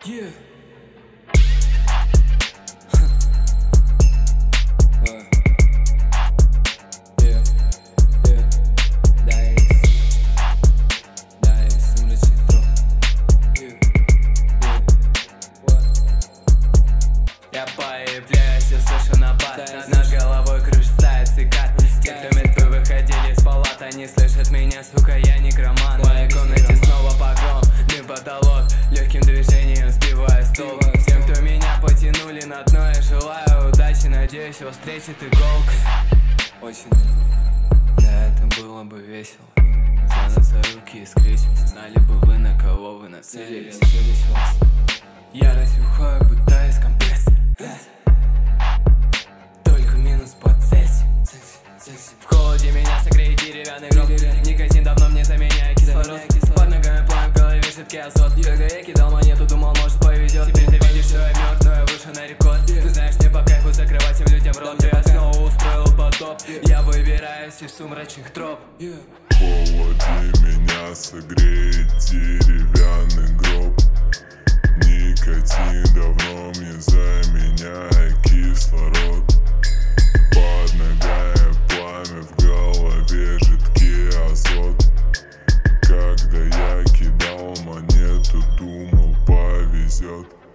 Yeah. Я появляюсь, я слышу набат. Над головой кружится цикад. Те, кто мертвы, выходили из палат, они слышат меня, сука, я некроман. В моей комнате снова погром, дым потолок, легким движением сбивая стол. Всем, кто меня потянули на дно, я желаю удачи, надеюсь, вас встретит иголка. Очень, да, это было бы весело. Тянутся руки из кресел, знали бы вы, на кого вы нацелились. Ярость уходит, будто из компресса. Только минус по Цельсию. В холоде меня согреет деревянный гроб. Никотин давно мне заменяет кислород. Под ногами пламя, в голове жидкий азот. Когда я кидал монету, думал, может повезет. Теперь ты видишь, что я мертв, но я вышел на рекорд. Ты знаешь, мне по кайфу закрывать им людям рот. Я снова устроил потоп. Я выбираюсь из сумрачных троп. В холоде меня согреет деревянный гроб. Никотин давно мне заменяет кислород. Под ногами пламя, в голове жидкий азот. Когда я кидал монету, думал, повезет.